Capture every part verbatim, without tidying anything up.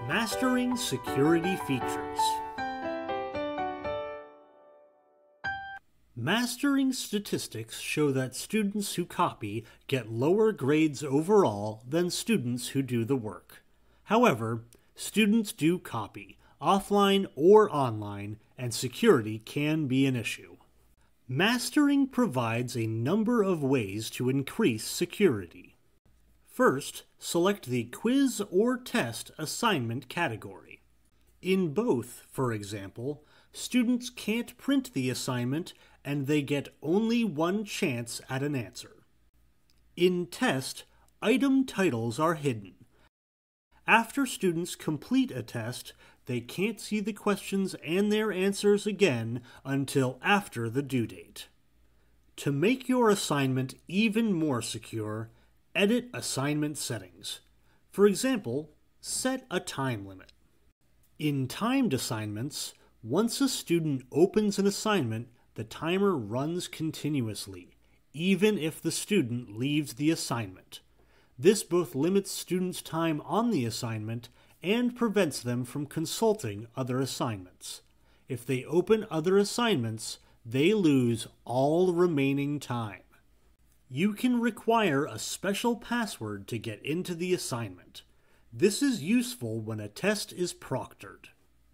Mastering security features. Mastering statistics show that students who copy get lower grades overall than students who do the work. However, students do copy, offline or online, and security can be an issue. Mastering provides a number of ways to increase security. First, select the quiz or test assignment category. In both, for example, students can't print the assignment and they get only one chance at an answer. In test, item titles are hidden. After students complete a test, they can't see the questions and their answers again until after the due date. To make your assignment even more secure, edit assignment settings. For example, set a time limit. In timed assignments, once a student opens an assignment, the timer runs continuously, even if the student leaves the assignment. This both limits students' time on the assignment and prevents them from consulting other assignments. If they open other assignments, they lose all remaining time. You can require a special password to get into the assignment. This is useful when a test is proctored.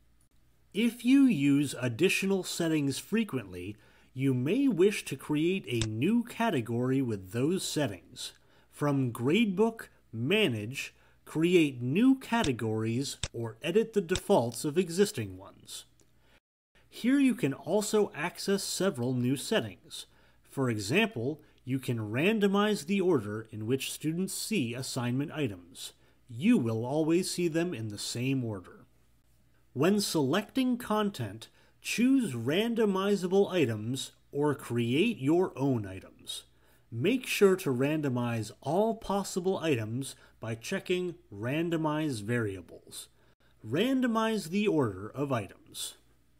If you use additional settings frequently, you may wish to create a new category with those settings. From Gradebook, Manage, create new categories, or edit the defaults of existing ones. Here you can also access several new settings. For example, you can randomize the order in which students see assignment items. You will always see them in the same order. When selecting content, choose randomizable items or create your own items. Make sure to randomize all possible items by checking Randomize Variables. Randomize the order of items.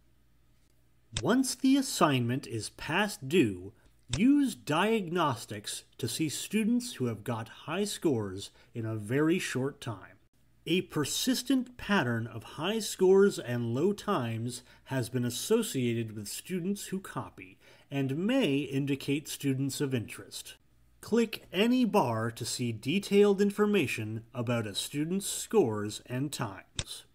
Once the assignment is past due, use Diagnostics to see students who have got high scores in a very short time. A persistent pattern of high scores and low times has been associated with students who copy and may indicate students of interest. Click any bar to see detailed information about a student's scores and times.